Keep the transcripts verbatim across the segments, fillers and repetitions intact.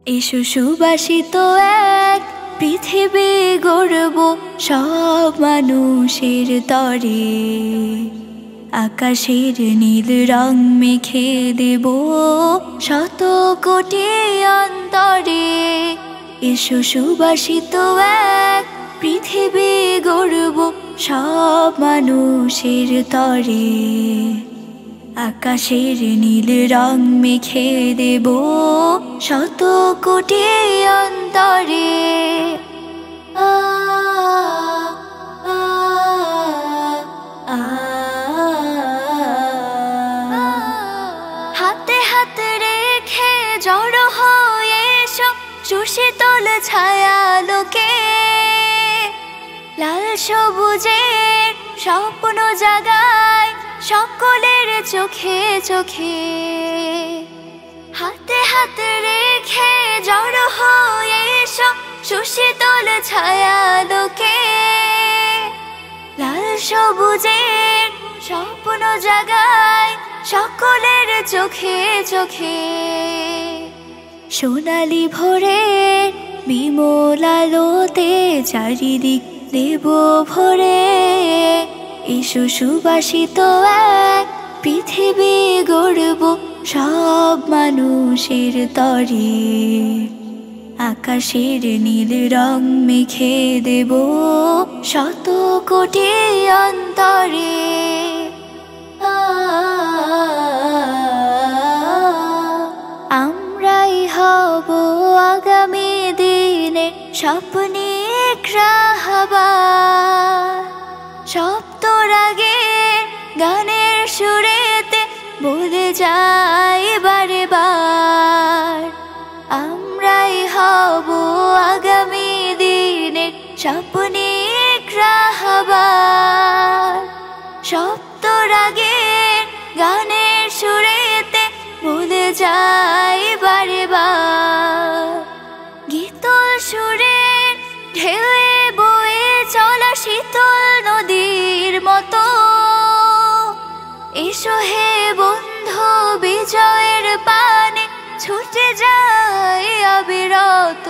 এসো সুবাসিত এক পৃথিবী গড়ব সব মানুষের তরে, আকাশের নীল রং মেখে দেব শত কোটি অন্তরে। এসো সুবাসিত এক পৃথিবী গড়ব সব মানুষের তরে, আকাশের নীল রং মেখে দেব শত কোটি অন্তরে। আ আ আ হাতে হাতে রেখে জড়ো হয়ে এসো সুশীতল ছায়ালোকে, লাল সবুজের স্বপ্ন জাগায় সকলের চোখে চোখে। হাতে হাতে রেখে জড়ো হয়ে এসো সুশীতল ছায়ালোকে, লাল সবুজের স্বপ্ন জাগায় সকলের চোখে চোখে। সোনালি ভোরে বিমল আলোতে চারিদিক দেব ভরে, এসো সুবাসিত এক পৃথিবী গড়ব সব মানুষের তরে, আকাশের নীল রং মেখে দেব শত কোটি অন্তরে। আমরাই হব আগামী দিনের স্বপ্নিক রাহবার, সপ্তরাগে গানের সুরেতে বলে যাই বারে বার। আমরাই হব আগামী দিনের স্বপ্নিক রাহবার, সপ্তরাগে গানের সুরেতে বলে যাই বারে বার। গীতল সুরের ঢেউয়ে বয়ে চলা শীতল নদীর মতো, এসো হে বন্ধু বিজয়ের পানে ছুটে যায় অবিরত।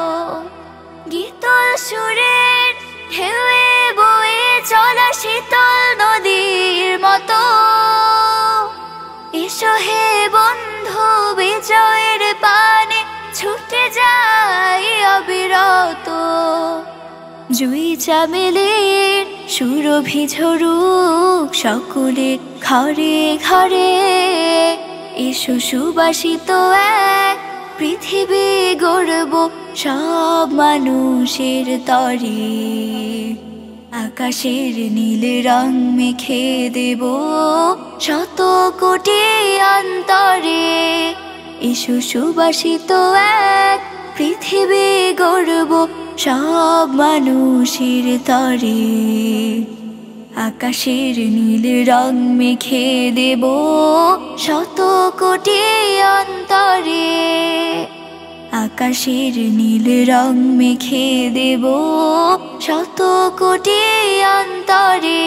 গীতল সুরের ঢেউয়ে বয়ে চলা শীতল নদীর মতো, এসো হে বন্ধু বিজয়ের পানে ছুটে যায় অবিরত। জুই চামেলির সুরভি ঝরুক সকলের ঘরে ঘরে, এসো সুবাসিত এক পৃথিবী গড়ব সব মানুষের তরে, আকাশের নীল রং মেখে দেব শত কোটি অন্তরে। এসো সুবাসিত এক পৃথিবী গড়ব সব মানুষের তরে, আকাশের নীল রং মেখে দেব শত কোটি অন্তরে, আকাশের নীল রং মেখে দেব শত কোটি অন্তরে,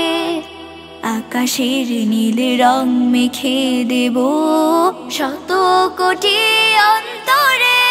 আকাশের নীল রং মেখে দেব শত কোটি অন্তরে।